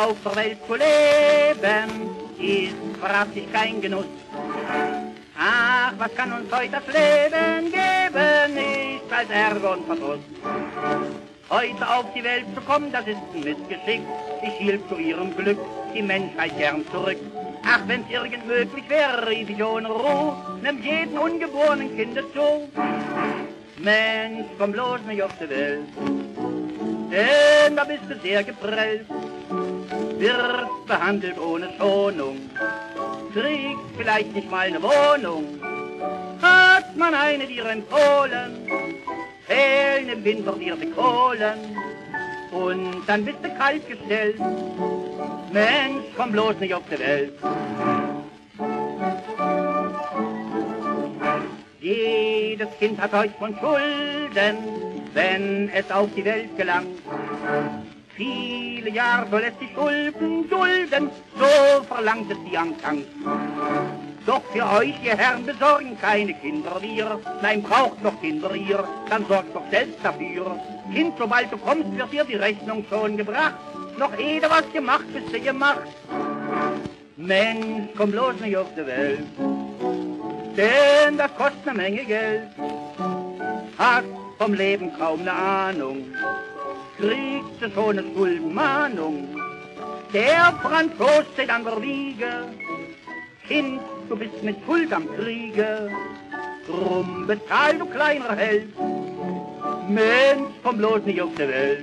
auf der Welt zu leben, ist wahrhaftig kein Genuss. Ach, was kann uns heute das Leben geben, nichts als Ärger und Verdruss. Heute auf die Welt zu kommen, das ist ein Missgeschick. Ich hielt zu ihrem Glück die Menschheit gern zurück. Ach, wenn's irgend möglich wäre, rief ich ohne Ruhe, nimm jeden ungeborenen Kindes zu. Mensch, komm bloß nicht auf die Welt, denn da bist du sehr geprellt. Wirst behandelt ohne Schonung, kriegst vielleicht nicht mal eine Wohnung. Hat man eine dir empfohlen, fehlen im Winter dir die Kohlen, und dann bist du kalt gestellt. Mensch, komm bloß nicht auf die Welt. Jedes Kind hat euch von Schulden, wenn es auf die Welt gelangt. Viele Jahre soll es die Schulden dulden, so verlangt es die Angst. Doch für euch, ihr Herren, besorgen keine Kinder wir. Nein, braucht doch Kinder ihr, dann sorgt doch selbst dafür. Kind, sobald du kommst, wird dir die Rechnung schon gebracht. Noch ehe du was gemacht, bist du gemacht. Mensch, komm bloß nicht auf die Welt, denn das kostet eine Menge Geld. Hast vom Leben kaum eine Ahnung, kriegst du schon eine Schuldenmahnung. Der Franzos steht an der Wiege, Kind, du bist mit Schuld am Kriege, drum bezahl du kleiner Held. Mensch, komm bloß nicht auf die Welt.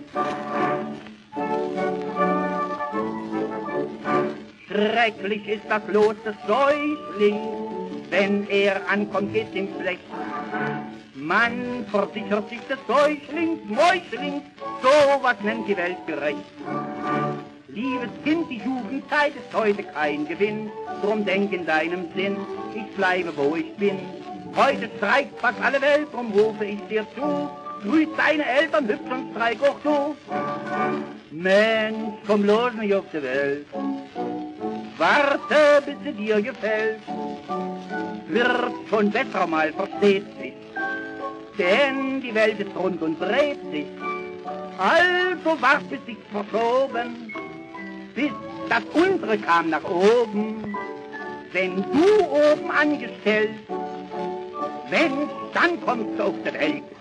Schrecklich ist das Los des Säuglings, wenn er ankommt, geht's ihm schlecht. Man versichert sich des Säuglings, Mäuslings, so was nennt die Welt gerecht. Liebes Kind, die Jugendzeit ist heute kein Gewinn, drum denk in deinem Sinn, ich bleibe wo ich bin. Heute streikt fast alle Welt, drum rufe ich dir zu, grüß deine Eltern, hübsch und streik auch du. Mensch, komm bloß nicht auf die Welt, warte, bis sie dir gefällt. Wird schon besser mal, versteht sich, denn die Welt ist rund und dreht sich. Also wart, bis sich's verschoben, bis das unsere kam nach oben. Wenn du oben angestellt, Mensch, dann kommst du auf die Welt.